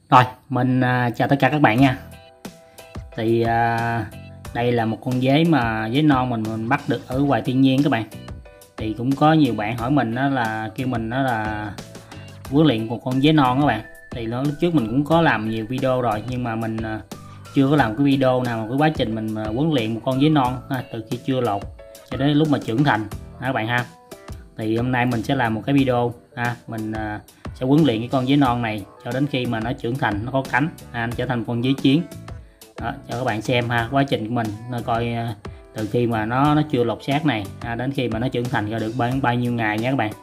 Rồi, mình chào tất cả các bạn nha. Thì đây là một con dế mà dế non mình bắt được ở ngoài thiên nhiên các bạn. Thì cũng có nhiều bạn hỏi mình đó là kêu mình đó là huấn luyện một con dế non các bạn. Thì lúc trước mình cũng có làm nhiều video rồi, nhưng mà mình chưa có làm cái video nào mà cái quá trình mình huấn luyện một con dế non từ khi chưa lột cho đến lúc mà trưởng thành các bạn ha. Thì hôm nay mình sẽ làm một cái video mình sẽ huấn luyện cái con dế non này cho đến khi mà nó trưởng thành, nó có cánh anh trở thành con dế chiến đó, cho các bạn xem quá trình của mình coi từ khi mà nó chưa lột xác này đến khi mà nó trưởng thành ra được bao nhiêu ngày nha các bạn.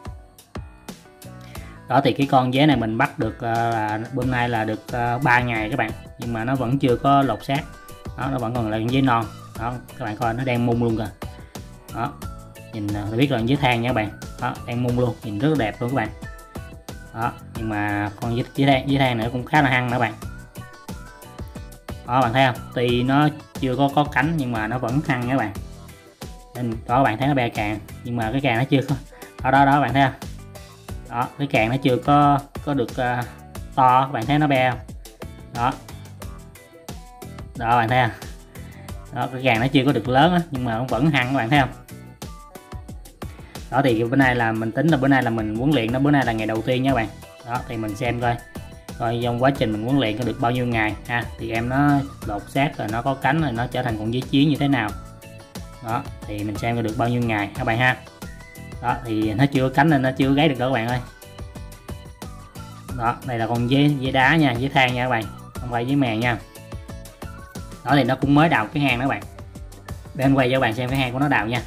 Đó thì cái con dế này mình bắt được bữa nay là được 3 ngày các bạn, nhưng mà nó vẫn chưa có lột xác đó, nó vẫn còn là con dế non đó. Các bạn coi nó đang mung luôn kìa đó, nhìn biết là dế than nha các bạn đó, đang mung luôn, nhìn rất là đẹp luôn các bạn đó. Nhưng mà con dế than này cũng khá là hăng nữa các bạn đó, bạn thấy không, tuy nó chưa có cánh nhưng mà nó vẫn hăng nha các bạn. Nên đó các bạn thấy nó be càng, nhưng mà cái càng nó chưa có đó bạn thấy không đó, cái càng nó chưa có được to, các bạn thấy nó be không đó bạn thấy không đó, cái càng nó chưa có được lớn đó, nhưng mà nó vẫn hăng các bạn thấy không đó. Thì bữa nay là mình tính là bữa nay là mình huấn luyện nó, bữa nay là ngày đầu tiên nha các bạn đó. Thì mình xem coi trong quá trình mình huấn luyện có được bao nhiêu ngày thì em nó lột xác rồi, nó có cánh rồi, nó trở thành con dế chiến như thế nào đó. Thì mình xem được bao nhiêu ngày các bạn ha. Đó thì nó chưa có cánh nên nó chưa gáy được đâu các bạn ơi. Đó, đây là con dế đá nha, dế than nha các bạn, không phải dế mèn nha. Đó thì nó cũng mới đào cái hang đó các bạn, để anh quay cho các bạn xem cái hang của nó đào nha.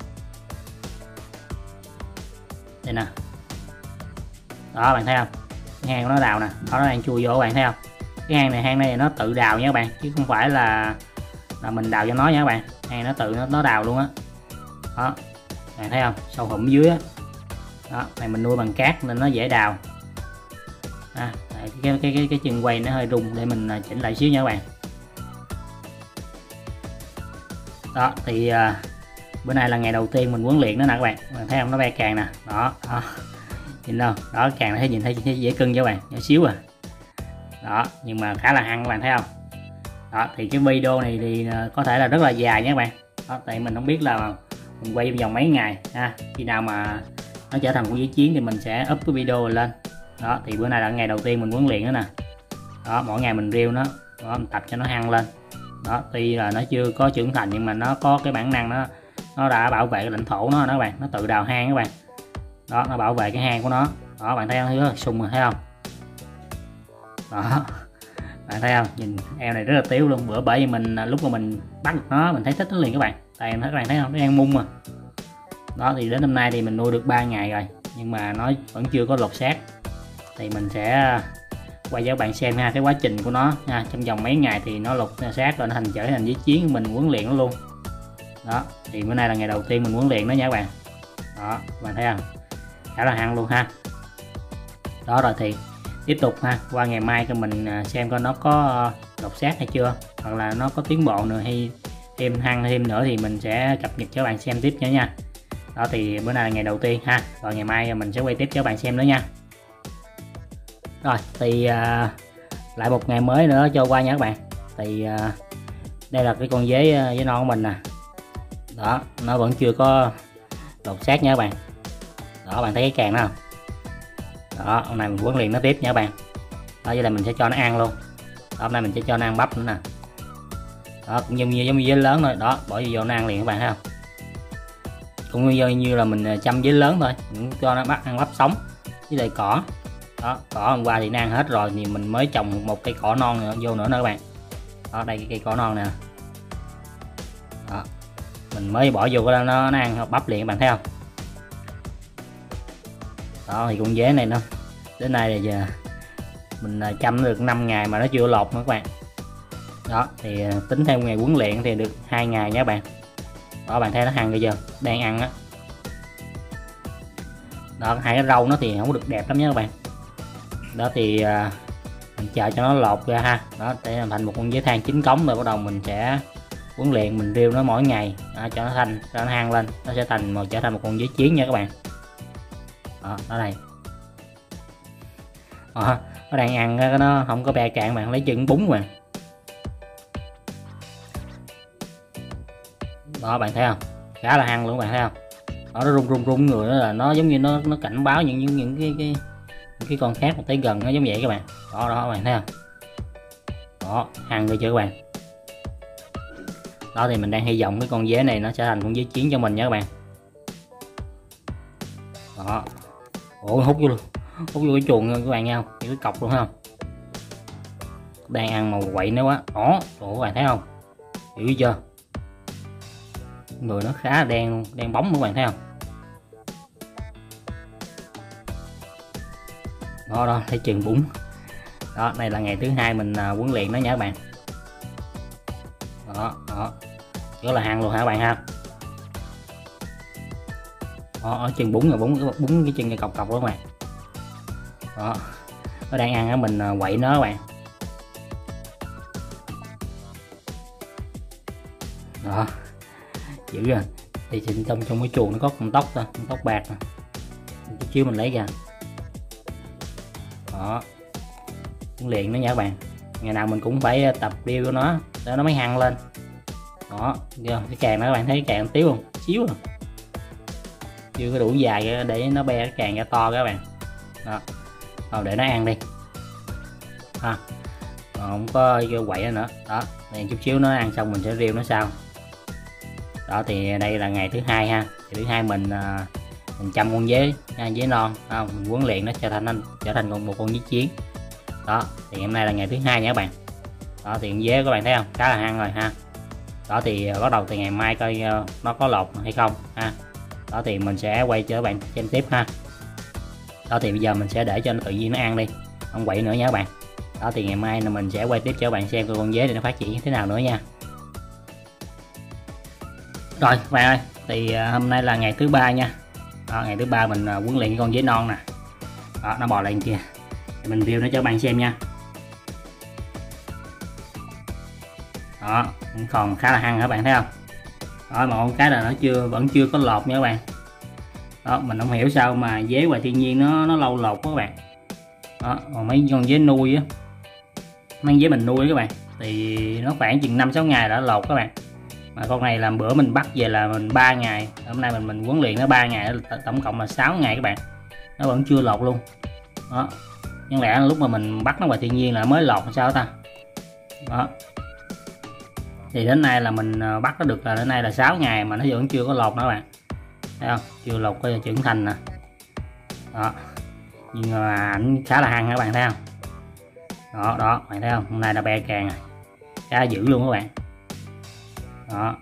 Đây nè đó, bạn thấy không, cái hang của nó đào nè đó, nó đang chui vô các bạn thấy không. Cái hang này nó tự đào nha các bạn, chứ không phải là mình đào cho nó nha các bạn. Hang nó tự nó đào luôn á đó, bạn thấy không, sâu hụm dưới á đó. Này mình nuôi bằng cát nên nó dễ đào cái chân quay nó hơi rung, để mình chỉnh lại xíu nha các bạn. Đó thì bữa nay là ngày đầu tiên mình huấn luyện nó nè các bạn thấy không, nó be càng nè đó, nhìn đâu đó, càng thấy nhìn thấy dễ cưng cho các bạn, nhỏ xíu đó, nhưng mà khá là hăng các bạn thấy không. Đó thì cái video này thì có thể là rất là dài nha các bạn đó, tại mình không biết là mình quay trong vòng mấy ngày khi nào mà nó trở thành con dế chiến thì mình sẽ up cái video lên đó. Thì bữa nay là ngày đầu tiên mình huấn luyện nó nè đó, mỗi ngày mình rêu nó đó, mình tập cho nó hăng lên đó. Tuy là nó chưa có trưởng thành nhưng mà nó có cái bản năng, nó đã bảo vệ cái lãnh thổ nó các bạn, nó tự đào hang các bạn đó, nó bảo vệ cái hang của nó đó. Bạn thấy không, rất là sung rồi thấy không đó, bạn thấy không, nhìn eo này rất là tiếu luôn. Bởi vì mình lúc mà mình bắt được nó mình thấy thích nó liền các bạn, tại các bạn thấy không, nó đang mung mà đó. Thì đến hôm nay thì mình nuôi được 3 ngày rồi, nhưng mà nó vẫn chưa có lột xác. Thì mình sẽ quay cho các bạn xem cái quá trình của nó trong vòng mấy ngày thì nó lột xác rồi nó trở thành dế chiến, mình huấn luyện nó luôn đó. Thì bữa nay là ngày đầu tiên mình huấn luyện nó nha các bạn đó, bạn thấy không, khá là hăng luôn ha. Đó rồi thì tiếp tục qua ngày mai cho mình xem coi nó có lột xác hay chưa, hoặc là nó có tiến bộ nữa hay thêm hăng thêm nữa thì mình sẽ cập nhật cho các bạn xem tiếp nha. Đó thì bữa nay là ngày đầu tiên rồi ngày mai mình sẽ quay tiếp cho các bạn xem nữa nha. Rồi thì lại một ngày mới nữa cho qua nha các bạn. Thì đây là cái con dế non của mình nè đó, nó vẫn chưa có lột xác nha các bạn đó. Bạn thấy cái càng đó không đó, hôm nay mình huấn luyện nó tiếp nha các bạn đó. Với lại mình sẽ cho nó ăn luôn đó, hôm nay mình sẽ cho nó ăn bắp nữa nè đó, cũng giống như dế lớn thôi đó, bỏ vô nó ăn liền các bạn thấy không. Cũng như là mình chăm dế lớn thôi, mình cho nó ăn bắp sống với lại cỏ đó. Cỏ hôm qua thì nó ăn hết rồi thì mình mới trồng một cây cỏ non vô nữa các bạn đó. Đây cái cây cỏ non nè đó, mình mới bỏ vô nó ăn bắp liền các bạn thấy không đó. Thì con dế này nó đến nay là giờ mình chăm được 5 ngày mà nó chưa lột nữa các bạn đó. Thì tính theo ngày huấn luyện thì được 2 ngày nha các bạn đó. Bạn thấy nó hăng bây giờ đang ăn đó, hai cái râu nó thì không được đẹp lắm nhé các bạn đó. Thì mình chờ cho nó lột ra đó, để làm thành một con dế than chính cống rồi bắt đầu mình sẽ huấn luyện, mình rêu nó mỗi ngày cho nó hăng lên, nó sẽ trở thành một con dế chiến nha các bạn đó. Đó đây nó đang ăn nó không có be càng bạn, lấy chân búng mà. Đó bạn thấy không, khá là hăng luôn bạn thấy không. Đó, nó rung người đó, là nó giống như nó cảnh báo những cái con khác mà tới gần nó giống vậy các bạn. Đó bạn thấy không, đó hăng rồi chưa các bạn. Đó thì mình đang hy vọng cái con dế này nó sẽ thành con dế chiến cho mình nha các bạn. Đó, ủa hút vô luôn, hút vô cái chuồng các bạn nha, cái cọc luôn thấy không, đang ăn màu quậy nữa quá. Đó ủa các bạn thấy không, hiểu chưa, người nó khá là đen bóng các bạn thấy không. Đó thấy chừng bún. Đó đây là ngày thứ hai mình huấn luyện đó nha các bạn. Đó rất là hăng luôn hả các bạn ha. Đó, ở chân bún rồi, bún cái chân cái cọc đó các bạn. Đó nó đang ăn á, mình quậy nó các bạn. Đó dữ rồi. Thì trong cái chuồng nó có con tóc thôi, con tóc bạc nè, chút xíu mình lấy ra. Đó huấn luyện nó nha các bạn, ngày nào mình cũng phải tập điêu của nó để nó mới hăng lên. Đó cái càng đó các bạn thấy cái càng tiếu không, xíu rồi, chưa có đủ dài để nó be cái càng ra to các bạn. Đó rồi để nó ăn đi ha, không có quậy nữa. Đó này chút xíu nó ăn xong mình sẽ riêu nó sau. Đó thì đây là ngày thứ hai ha, thì thứ hai mình chăm con dế non không, mình huấn luyện nó trở thành một con dế chiến. Đó thì hôm nay là ngày thứ hai nha các bạn. Đó thì con dế các bạn thấy không, khá là hăng rồi ha. Đó thì bắt đầu từ ngày mai coi nó có lột hay không ha. Đó thì mình sẽ quay cho các bạn xem tiếp ha. Đó thì bây giờ mình sẽ để cho nó tự nhiên nó ăn đi, không quậy nữa nha các bạn. Đó thì ngày mai là mình sẽ quay tiếp cho các bạn xem con dế này nó phát triển như thế nào nữa nha. Rồi các bạn ơi, thì hôm nay là ngày thứ ba nha. Đó, ngày thứ ba mình huấn luyện con dế non nè. Đó, nó bò lên kia, thì mình review nó cho các bạn xem nha. Đó còn khá là hăng các bạn thấy không. Đó mà con cái là nó vẫn chưa có lột nha các bạn. Đó mình không hiểu sao mà dế ngoài thiên nhiên nó lâu lột các bạn. Đó còn mấy con dế nuôi á, mấy dế mình nuôi các bạn, thì nó khoảng chừng 5-6 ngày đã lột các bạn. Mà con này làm bữa mình bắt về là mình 3 ngày, hôm nay mình huấn luyện nó 3 ngày, tổng cộng là 6 ngày các bạn, nó vẫn chưa lột luôn. Đó nhưng lẽ lúc mà mình bắt nó ngoài thiên nhiên là mới lột sao ta. Đó thì đến nay là mình bắt nó được là đến nay là 6 ngày mà nó vẫn chưa có lột nữa các bạn, thấy không, chưa lột coi trưởng thành nè. Đó nhưng mà ảnh khá là hăng các bạn thấy không. Đó bạn thấy không, hôm nay là be càng rồi, khá dữ luôn các bạn. Đó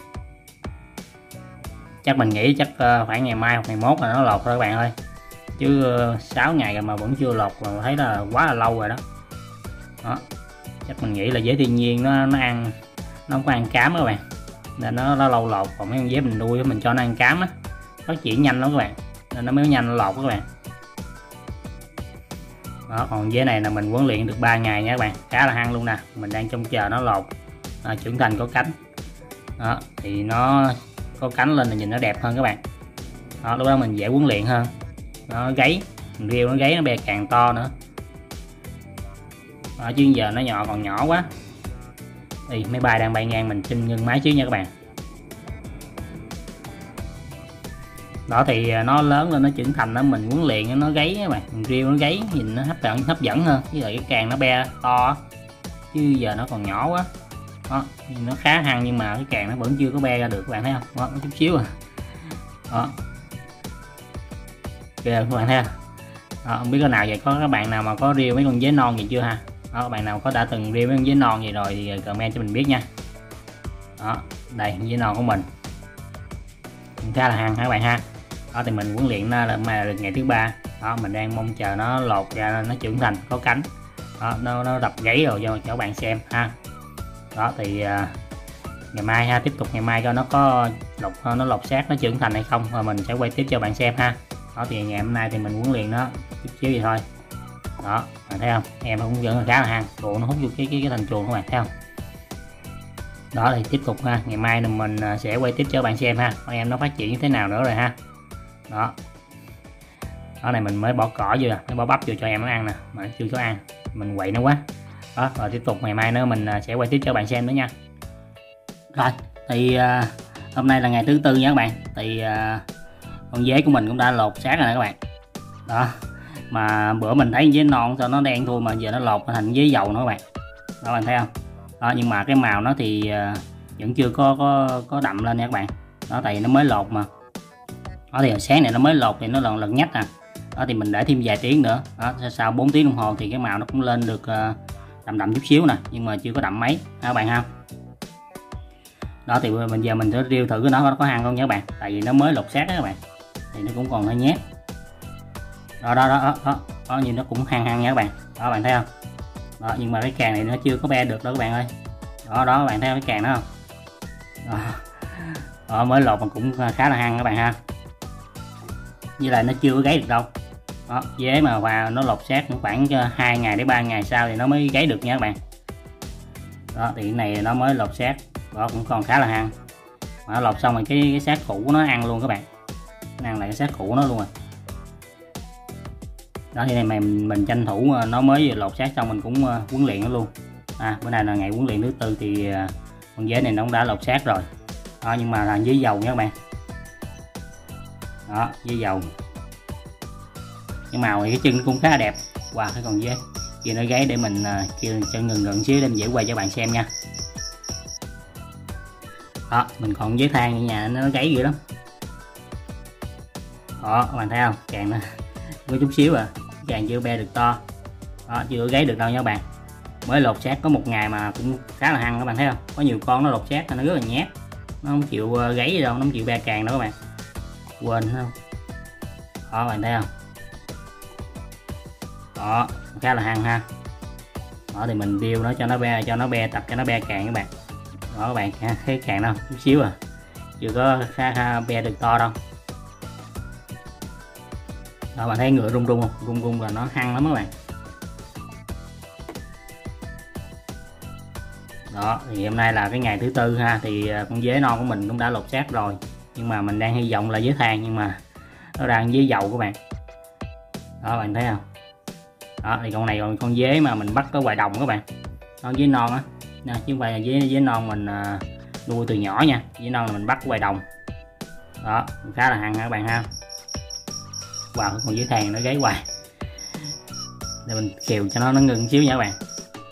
chắc mình nghĩ chắc khoảng ngày mai hoặc ngày mốt là nó lột thôi các bạn ơi, chứ 6 ngày rồi mà vẫn chưa lột là thấy là quá là lâu rồi đó. Đó chắc mình nghĩ là dế thiên nhiên nó ăn, nó không có ăn cám các bạn, nên nó lâu lột. Còn mấy con dế mình nuôi mình cho nó ăn cám á, phát triển nhanh lắm các bạn, nên nó mới nhanh nó lột các bạn. Đó còn dế này là mình huấn luyện được 3 ngày nha các bạn, khá là hăng luôn nè. Mình đang trông chờ nó lột trưởng thành có cánh. Đó thì nó có cánh lên là nhìn nó đẹp hơn các bạn. Đó lúc đó mình dễ huấn luyện hơn. Nó gáy, mình riêu nó gáy nó be càng to nữa. Đó, chứ giờ nó còn nhỏ quá. Thì máy bay đang bay ngang, mình xin ngưng máy chứ nha các bạn. Đó thì nó lớn lên, nó trưởng thành đó, mình huấn luyện nó gáy các bạn, mình riêu nó gáy nhìn nó hấp dẫn hơn, với lại cái càng nó be to, chứ giờ nó còn nhỏ quá. Đó nó khá hăng nhưng mà cái càng nó vẫn chưa có be ra được các bạn thấy không. Đó nó chút xíu à. Đó kìa các bạn thấy không. Đó, không biết có nào vậy, có các bạn nào mà có riêu mấy con dế non gì chưa ha. Đó các bạn nào có đã từng riêu mấy con dế non gì rồi thì comment cho mình biết nha. Đó đây dế non của mình khá là hăng hả các bạn ha. Đó thì mình huấn luyện nó là mà được ngày thứ ba. Đó mình đang mong chờ nó lột ra, nó trưởng thành có cánh. Đó nó đập gáy rồi cho các bạn xem ha. Đó thì ngày mai ha, tiếp tục ngày mai cho nó có nó lột xác, nó trưởng thành hay không, và mình sẽ quay tiếp cho bạn xem ha. Đó thì ngày hôm nay thì mình huấn luyện nó chút xíu vậy thôi. Đó bạn thấy không, em cũng vẫn khá là hăng, tụi nó hút vô cái thành chuồng các bạn thấy không. Đó thì tiếp tục ha, ngày mai là mình sẽ quay tiếp cho bạn xem ha, con em nó phát triển như thế nào nữa rồi ha. Đó Đó này mình mới bỏ cỏ vô, mới bỏ bắp vô cho em nó ăn nè, mà chưa có ăn, mình quậy nó quá. Đó, rồi tiếp tục ngày mai nữa mình sẽ quay tiếp cho bạn xem nữa nha. Rồi thì hôm nay là ngày thứ tư nha các bạn. Thì con dế của mình cũng đã lột xác rồi nè các bạn. Đó, mà bữa mình thấy dế non sao nó đen thôi, mà giờ nó lột thành dế dầu nữa các bạn. Đó bạn thấy không? Đó, nhưng mà cái màu nó thì vẫn chưa có đậm lên nha các bạn. Đó, tại vì nó mới lột mà. Đó thì sáng này nó mới lột thì nó lần nhách à. Đó thì mình để thêm vài tiếng nữa. Đó, sau 4 tiếng đồng hồ thì cái màu nó cũng lên được đậm chút xíu nè, nhưng mà chưa có đậm mấy ha các bạn ha. Đó thì bây giờ mình sẽ riêu thử nó có ăn không nha các bạn, tại vì nó mới lột xác đó các bạn, thì nó cũng còn hơi nhát. Đó như nó cũng hăng nha các bạn. Đó bạn thấy không? Đó, nhưng mà cái càng này nó chưa có be được đâu các bạn ơi. Đó bạn thấy cái càng đó không? Đó, mới lột mà cũng khá là hăng các bạn ha. Với lại nó chưa có gáy được đâu. Đó, dế mà vào nó lột xác cũng khoảng 2 ngày đến 3 ngày sau thì nó mới gáy được nha các bạn. Đó thì cái này nó mới lột xác, đó cũng còn khá là hăng. Mà nó lột xong rồi cái xác cũ của nó ăn luôn các bạn, nó ăn lại cái xác cũ của nó luôn rồi. Đó thì này mình tranh thủ nó mới lột xác xong mình cũng huấn luyện nó luôn. Bữa nay là ngày huấn luyện thứ tư thì con dế này nó cũng đã lột xác rồi. Đó, nhưng mà là dế dầu nha các bạn. Đó, dế dầu. Cái màu thì cái chân cũng khá là đẹp. Wow, cái con dế kia nó gáy để mình kêu cho ngừng xíu để mình dễ quay cho bạn xem nha. Đó, mình còn dế than ở nhà nó gáy dữ lắm. Đó, các bạn thấy không? Càng nó có chút xíu à, càng chưa be được to. Đó, chưa gáy được đâu nha các bạn. Mới lột xác có một ngày mà cũng khá là hăng các bạn thấy không? Có nhiều con nó lột xác nó rất là nhát, nó không chịu gáy gì đâu, nó không chịu be càng đâu các bạn. Quên không? Đó, bạn thấy không? Đó, khá là hăng ha. Đó thì mình điêu nó cho nó be tập cho nó be càng các bạn. Đó các bạn thấy càng đâu chút xíu à, chưa có khá be được to đâu. Đó bạn thấy ngựa rung không? Rung là nó hăng lắm các bạn. Đó thì hôm nay là cái ngày thứ tư ha, thì con dế non của mình cũng đã lột xác rồi, nhưng mà mình đang hy vọng là dế than, nhưng mà nó đang dế dầu các bạn. Đó bạn thấy không? Đó thì con này còn con dế mà mình bắt ở ngoài đồng các bạn, nó dế non á, chứ không phải là dế non mình nuôi từ nhỏ nha. Dế non là mình bắt ở ngoài đồng. Đó khá là hăng các bạn ha. Wow, con dế than nó gáy hoài, để mình kêu cho nó ngừng xíu nha các bạn.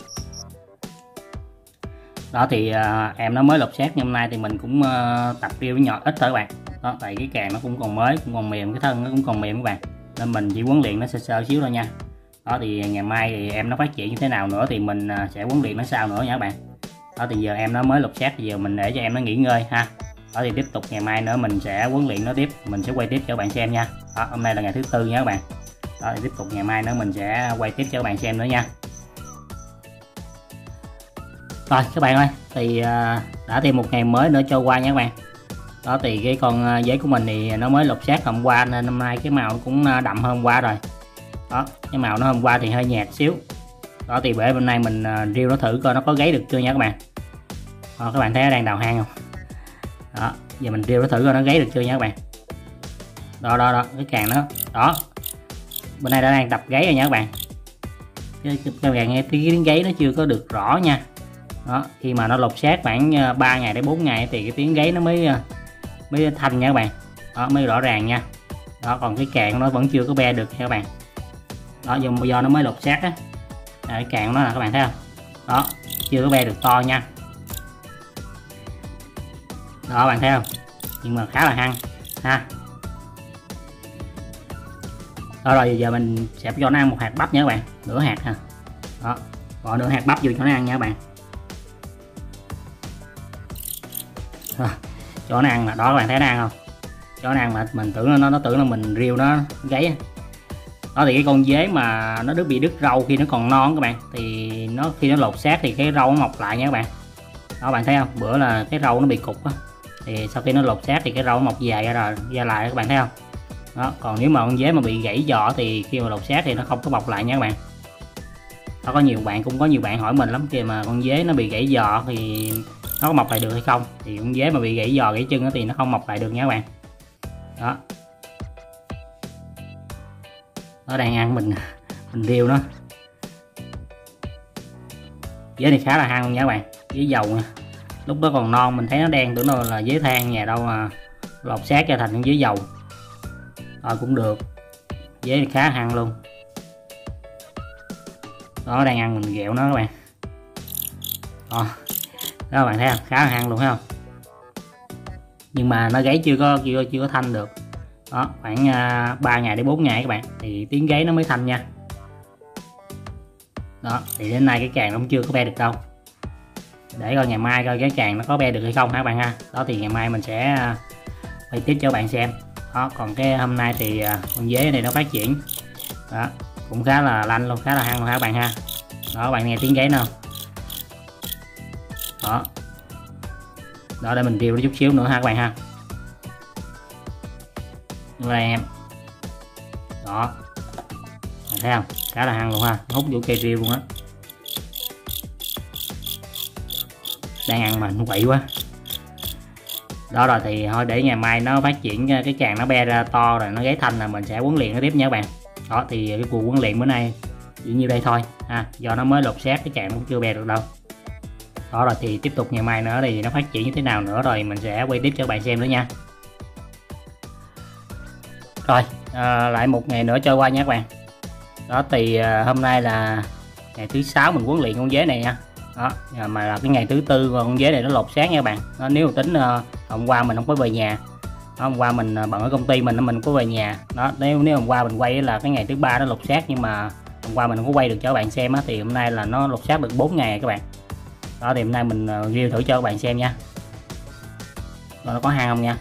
Đó thì em nó mới lột xác, nhưng hôm nay thì mình cũng tập riêu với nhỏ ít thôi các bạn. Đó tại cái càng nó cũng còn mới, cũng còn mềm, cái thân nó cũng còn mềm các bạn, nên mình chỉ huấn luyện nó sơ xíu thôi nha. Đó thì ngày mai thì em nó phát triển như thế nào nữa thì mình sẽ huấn luyện nó sau nữa nha các bạn. Đó thì giờ em nó mới lột xác thì giờ mình để cho em nó nghỉ ngơi ha. Đó thì tiếp tục ngày mai nữa mình sẽ huấn luyện nó tiếp, mình sẽ quay tiếp cho các bạn xem nha. Đó, hôm nay là ngày thứ tư nha các bạn. Đó thì tiếp tục ngày mai nữa mình sẽ quay tiếp cho các bạn xem nữa nha. Rồi các bạn ơi, thì đã thêm một ngày mới nữa trôi qua nha các bạn. Đó thì cái con dế của mình thì nó mới lột xác hôm qua, nên hôm nay cái màu cũng đậm hơn hôm qua rồi. Đó, cái màu nó hôm qua thì hơi nhạt xíu. Đó thì bữa hôm nay mình riêu nó thử coi nó có gáy được chưa nha các bạn. Đó, các bạn thấy nó đang đào hang không? Đó, giờ mình riêu nó thử coi nó gáy được chưa nha các bạn. Đó, cái càng nó đó, bữa nay đã đang tập gáy rồi nha các bạn. Các bạn nghe tiếng gáy nó chưa có được rõ nha. Đó, khi mà nó lột xác khoảng 3 ngày đến 4 ngày thì cái tiếng gáy nó mới thanh nha các bạn. Đó, mới rõ ràng nha. Đó, còn cái càng nó vẫn chưa có be được nha các bạn. Đó, do nó mới lột xác á, cái càng của nó là các bạn thấy không? Đó, chưa có be được to nha. Đó bạn thấy không? Nhưng mà khá là hăng ha. Đó rồi giờ mình sẽ cho nó ăn một hạt bắp nha các bạn, nửa hạt ha. Đó, bỏ nửa hạt bắp vô cho nó ăn nha các bạn. Đó, cho nó ăn là đó, các bạn thấy nó ăn không? Cho nó ăn mà mình tưởng nó tưởng là mình riêu nó gáy. Đó thì cái con dế mà nó bị đứt râu khi nó còn non các bạn, thì khi nó lột xác thì cái râu nó mọc lại nha các bạn. Đó bạn thấy không? Bữa là cái râu nó bị cục á, thì sau khi nó lột xác thì cái râu nó mọc dài ra lại các bạn thấy không? Đó, còn nếu mà con dế mà bị gãy giò thì khi mà lột xác thì nó không có mọc lại nha các bạn. Đó, cũng có nhiều bạn hỏi mình lắm, khi mà con dế nó bị gãy giò thì nó có mọc lại được hay không. Thì con dế mà bị gãy giò, gãy chân thì nó không mọc lại được nha các bạn. Đó. nó đang ăn mình riêu nó. Dế này khá là hăng luôn nha các bạn, dế dầu nha. Lúc đó còn non mình thấy nó đen, tưởng đâu là dế than nhà đâu mà lột xác ra thành dế dầu. Rồi cũng được, dế này khá hăng luôn. Đó, đang ăn mình ghẹo nó các bạn. Đó các bạn thấy không, khá là hăng luôn thấy không. Nhưng mà nó gáy chưa có thanh được. Đó, khoảng 3 ngày đến 4 ngày các bạn thì tiếng gáy nó mới thanh nha. Đó thì đến nay cái càng nó cũng chưa có be được đâu, để coi ngày mai coi cái càng nó có be được hay không hả các bạn ha. Đó thì ngày mai mình sẽ quay tiếp cho các bạn xem. Đó, còn cái hôm nay thì con dế này nó phát triển. Đó, cũng khá là lanh luôn, khá là hăng luôn hả các bạn ha. Đó, các bạn nghe tiếng gáy nào. Đó, đó để mình riêu nó chút xíu nữa ha các bạn ha. Đây em. Đó, bạn thấy không, khá là hăng luôn ha, hút vô cây riêu luôn á. Đang ăn mà nó quậy quá. Đó rồi thì thôi để ngày mai nó phát triển cái càng nó be ra to rồi nó gáy thanh là mình sẽ huấn luyện nó tiếp nha các bạn. Đó thì cái cuộc huấn luyện bữa nay chỉ như đây thôi ha, do nó mới lột xác cái càng nó cũng chưa be được đâu. Đó rồi thì tiếp tục ngày mai nữa thì nó phát triển như thế nào nữa rồi mình sẽ quay tiếp cho các bạn xem nữa nha. Rồi lại một ngày nữa trôi qua nha các bạn. Đó thì hôm nay là ngày thứ 6 mình huấn luyện con dế này nha. Đó mà là cái ngày thứ tư con dế này nó lột xác nha các bạn. Đó, nếu mà tính hôm qua mình không có về nhà. Đó, hôm qua mình bận ở công ty mình không có về nhà. Đó, nếu hôm qua mình quay là cái ngày thứ ba nó lột xác, nhưng mà hôm qua mình không có quay được cho các bạn xem á, thì hôm nay là nó lột xác được 4 ngày các bạn. Đó thì hôm nay mình review thử cho các bạn xem nha. Đó, nó có hang không nha.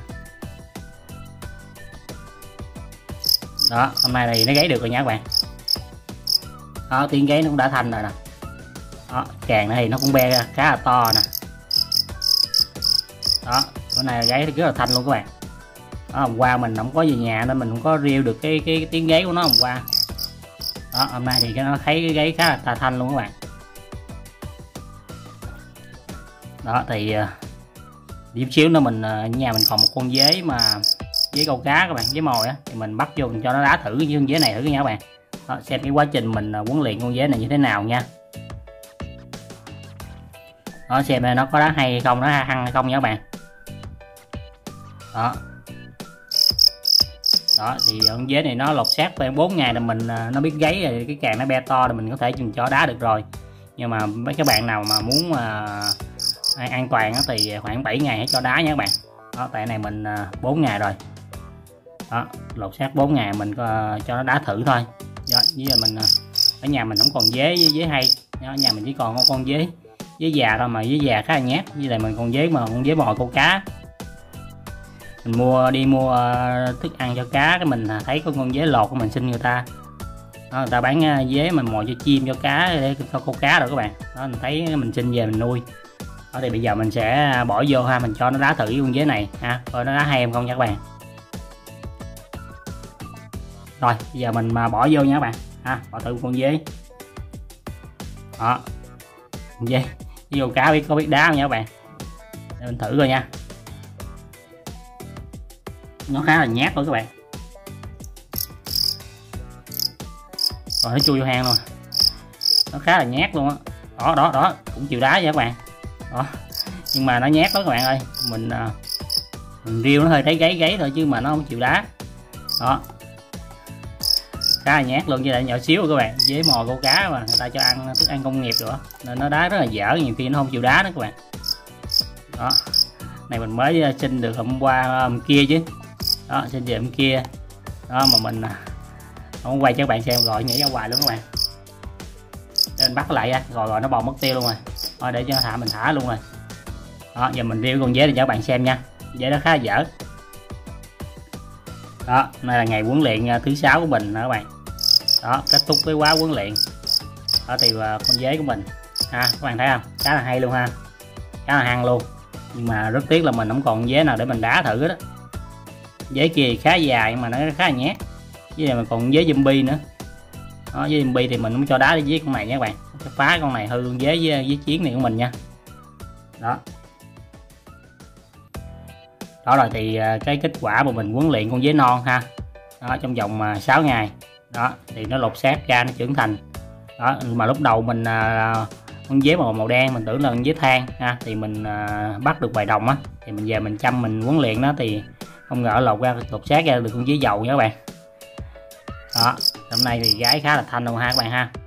Đó, hôm nay thì nó gáy được rồi nha các bạn. Đó, tiếng gáy nó cũng đã thanh rồi nè. Đó, càng này thì nó cũng be ra khá là to nè. Đó, bữa nay gáy rất là thanh luôn các bạn. Đó, hôm qua mình không có về nhà nên mình không có review được cái tiếng gáy của nó hôm qua. Đó, hôm nay thì nó thấy cái gáy khá là thanh luôn các bạn. Đó thì điểm xíu nữa mình nhà mình còn một con dế mà dế câu cá các bạn, dế mồi á, thì mình bắt vô mình cho nó đá thử với con dế này thử nha các bạn. Đó, xem cái quá trình mình huấn luyện con dế này như thế nào nha. Đó, xem nó có đá hay hay không, nó hăng hay không nha các bạn. Đó. Đó thì con dế này nó lột xác khoảng 4 ngày là mình nó biết gáy rồi, cái càng nó be to thì mình có thể cho đá được rồi. Nhưng mà mấy các bạn nào mà muốn an toàn thì khoảng 7 ngày hãy cho đá nha các bạn. Đó, tại này mình 4 ngày rồi. Đó, lột xác 4 ngày mình cho nó đá thử thôi. Đó, với mình ở nhà mình không còn dế hay. Đó, ở nhà mình chỉ còn con dế già thôi, mà dế già khá là nhát. Với lại mình còn con dế mồi câu cá. Mình đi mua thức ăn cho cá, cái mình thấy có con dế lột của mình xin người ta. Đó, người ta bán dế mà mồi cho chim cho cá để cho câu cá rồi các bạn. Đó, mình thấy mình xin về mình nuôi. Đó thì bây giờ mình sẽ bỏ vô ha, mình cho nó đá thử với con dế này ha, coi nó đá hay em không nha các bạn. Rồi bây giờ mình bỏ vô nha các bạn ha, bỏ thử con dế. Đó, con dế với câu cá có biết đá không nha các bạn, để mình thử coi nha. Nó khá là nhát thôi các bạn. Rồi nó chui vô hang luôn, nó khá là nhát luôn á. Đó cũng chịu đá vậy các bạn. Đó, nhưng mà nó nhát đó các bạn ơi, mình riêu nó hơi thấy gáy thôi chứ mà nó không chịu đá. Đó, khá là nhát luôn, với lại nhỏ xíu các bạn, dế mồi câu cá mà người ta cho ăn thức ăn công nghiệp nữa nên nó đá rất là dở, nhiều khi nó không chịu đá đó các bạn. Đó, này mình mới xin được hôm qua hôm kia chứ. Đó, xin về hôm kia đó mà mình không quay cho các bạn xem, rồi nhảy ra hoài luôn các bạn. Để mình bắt lại rồi nó bò mất tiêu luôn rồi. Thôi để cho mình thả luôn rồi. Đó, giờ mình review con dế để cho các bạn xem nha. Dế nó khá là dở. Đó, đây là ngày huấn luyện thứ 6 của mình đó các bạn. Đó, kết thúc với khóa huấn luyện. Đó thì con dế của mình ha, các bạn thấy không, khá là hay luôn ha, khá là hăng luôn. Nhưng mà rất tiếc là mình không còn dế nào để mình đá thử đó. Dế kia khá dài nhưng mà nó khá là nhát. Với lại mình còn dế zombie nữa. Đó, với zombie thì mình không cho đá với con này nha các bạn, cái phá con này hư con dế với chiến này của mình nha. Đó. Đó rồi thì cái kết quả mà mình huấn luyện con dế non ha. Đó, trong vòng 6 ngày đó thì nó lột xác ra, nó trưởng thành đó. Mà lúc đầu mình con dế màu đen mình tưởng là con dế than ha, thì mình bắt được vài đồng á, thì mình về mình chăm mình huấn luyện nó thì không ngờ lột xác ra được con dế dầu nha các bạn. Đó hôm nay thì gái khá là thanh luôn ha các bạn ha.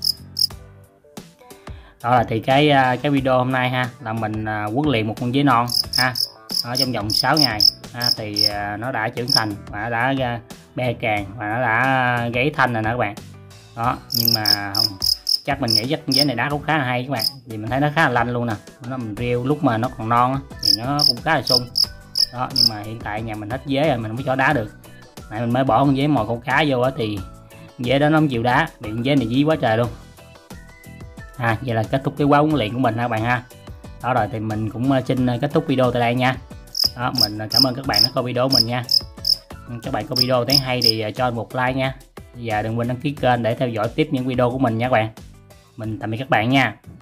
Đó là thì cái video hôm nay ha là mình huấn luyện một con dế non ha, ở trong vòng 6 ngày ha, thì nó đã trưởng thành và nó đã be càng và nó đã gáy thanh rồi nè các bạn. Đó nhưng mà không, chắc mình nghĩ chắc con dế này đá cũng khá là hay các bạn, vì mình thấy nó khá là lanh luôn nè, nó mình rêu lúc mà nó còn non á, thì nó cũng khá là sung đó. Nhưng mà hiện tại nhà mình hết dế rồi, mình không có cho đá được, này mình mới bỏ con dế mồi câu cá vô á, thì con dế đó nó không chịu đá, bị con dế này dí quá trời luôn. Vậy là kết thúc cái khóa huấn luyện của mình ha các bạn ha. Đó rồi thì mình cũng xin kết thúc video tại đây nha. Đó mình cảm ơn các bạn đã coi video của mình nha. Các bạn có video thấy hay thì cho một like nha, và đừng quên đăng ký kênh để theo dõi tiếp những video của mình nha các bạn. Mình tạm biệt các bạn nha.